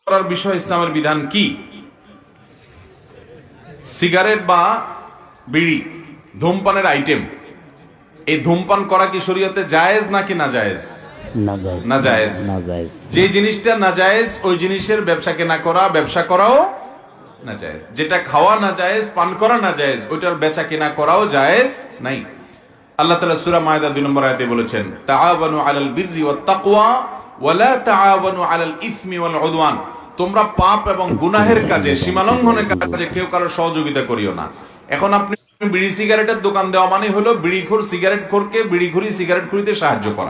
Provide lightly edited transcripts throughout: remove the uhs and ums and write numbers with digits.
করার বিষয় ইসলামের বিধান কি? সিগারেট বা বিড়ি ধূমপানের আইটেম, এই ধূমপান করা কি শরীয়তে জায়েজ নাকি না জায়েজ? না জায়েজ। যে জিনিসটা না জায়েজ ওই জিনিসের ব্যবসা কেনা করা, ব্যবসা করাও না জায়েজ। যেটা খাওয়া না জায়েজ, পান করা না জায়েজ, ওইটার বেচা কেনা করাও জায়েজ নাই। আল্লাহ তাআলা সূরা মায়েদা 2 নম্বর আয়াতে বলেছেন, তাআওয়ানু আলাল বিররি ওয়াত তাকওয়া ওয়ালা তাআওয়ানু আলাল ইসমি ওয়াল উদওয়ান। তোমরা পাপ এবং গুনাহের কাজে, সীমালঙ্ঘনের কাজে কেউ কারো সহযোগিতা করিও না। এখন আপনি বিড়ি সিগারেটের দোকান দেওয়া মানে হলো বিড়িখোর সিগারেটখোরকে বিড়িখুরি সিগারেট খুঁড়িতে সাহায্য করা।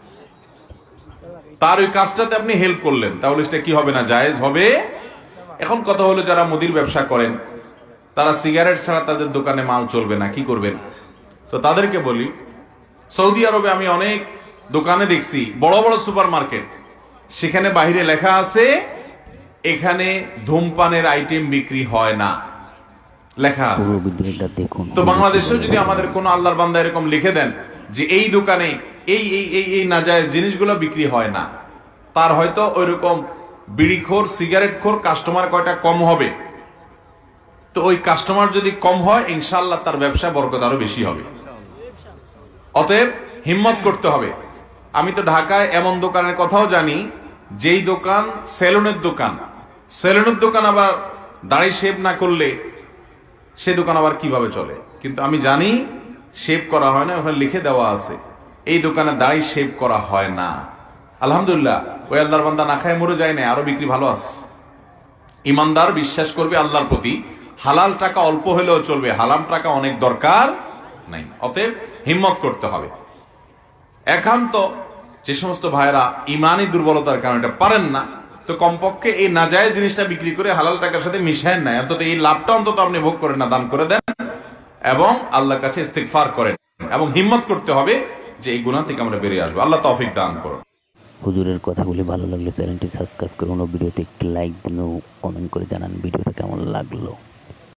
তার ওই কাজটাতে আপনি হেল্প করলেন, তাহলে সেটা কি হবে না? জায়েজ হবে। এখন কথা হলো যারা মুদির ব্যবসা করেন তারা সিগারেট ছাড়া তাদের দোকানে মাল চলবে না, কি করবেন? তো তাদেরকে বলি, সৌদি আরবে আমি অনেক দোকানে দেখছি, বড় বড় সুপার মার্কেট, সেখানে বাইরে লেখা আছে এখানে ধূমপানের আইটেম বিক্রি হয় না, লেখা আছে। তো বাংলাদেশেও যদি আমাদের কোন আল্লাহর বান্দা এরকম লিখে দেন যে এই দোকানে এই এই এই এই নাজায়েজ জিনিসগুলো বিক্রি হয় না, তার হয়তো ওইরকম বিড়িখোর সিগারেটখোর কাস্টমার কয়টা কম হবে। তো ওই কাস্টমার যদি কম হয় ইনশাআল্লাহ তার ব্যবসায় বরকত আরো বেশি হবে। অতএব হিম্মত করতে হবে। আমি তো ঢাকায় এমন দোকানের কথাও জানি যেই দোকান সেলুনের দোকান, সেলুনের দোকান আবার দাড়ি শেভ না করলে সে দোকান আবার কিভাবে চলে? কিন্তু আমি জানি শেভ করা হয় না, ওখানে লিখে দেওয়া আছে এই দোকানে দাড়ি শেভ করা হয় না। আলহামদুলিল্লাহ, ওই আল্লাহর বান্দা না খায় মরে যায় না, আরো বিক্রি ভালো আছে। ইমানদার বিশ্বাস করবে আল্লাহর প্রতি, হালাল টাকা অল্প হলেও চলবে, হারাম টাকা অনেক দরকার নাই। অতএব হিম্মত করতে হবে। একান্ত যে সমস্ত ভাইরা ইমানি দুর্বলতার কারণে এটা পারেন না, তো কমপক্ষে এই নাজায়েজ জিনিসটা বিক্রি করে হালাল টাকার সাথে মিশায়েন না, অন্তত এই লাভটা অন্তত আপনি ভোগ করেন না, দান করে দেন এবং আল্লাহর কাছে ইস্তিগফার করেন এবং হিম্মত করতে হবে যে এই গুনাহ থেকে আমরা বেরিয়ে আসবো। আল্লাহ তৌফিক দান করুন। হুজুরের কথাগুলি ভালো লাগলে চ্যানেলটি সাবস্ক্রাইব করুন ও ভিডিওতে একটি লাইক দিন ও কমেন্ট করে জানান ভিডিওটা কেমন লাগলো।